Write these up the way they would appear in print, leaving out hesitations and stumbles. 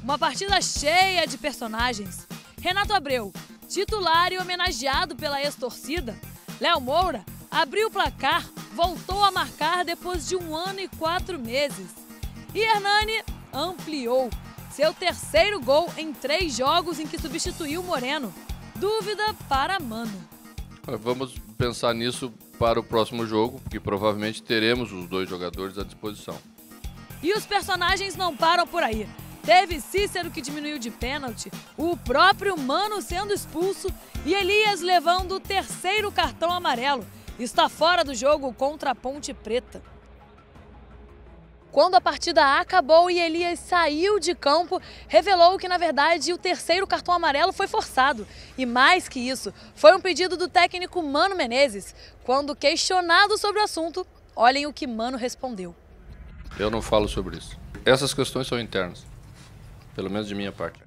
Uma partida cheia de personagens. Renato Abreu, titular e homenageado pela ex-torcida. Léo Moura abriu o placar, voltou a marcar depois de 1 ano e 4 meses. E Hernani ampliou seu terceiro gol em 3 jogos em que substituiu Moreno. Dúvida para Mano. Vamos pensar nisso para o próximo jogo, porque provavelmente teremos os 2 jogadores à disposição. E os personagens não param por aí. Teve Cícero que diminuiu de pênalti, o próprio Mano sendo expulso e Elias levando o 3º cartão amarelo. Está fora do jogo contra a Ponte Preta. Quando a partida acabou e Elias saiu de campo, revelou que, na verdade, o 3º cartão amarelo foi forçado. E mais que isso, foi um pedido do técnico Mano Menezes. Quando questionado sobre o assunto, olhem o que Mano respondeu. Eu não falo sobre isso. Essas questões são internas, pelo menos de minha parte.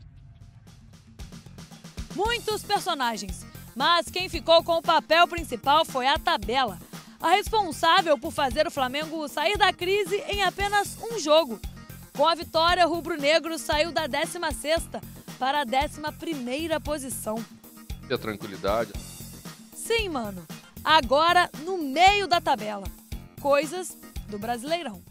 Muitos personagens, mas quem ficou com o papel principal foi a tabela. A responsável por fazer o Flamengo sair da crise em apenas um jogo. Com a vitória, o rubro-negro saiu da 16ª para a 11ª posição. E a tranquilidade? Sim, mano. Agora no meio da tabela. Coisas do Brasileirão.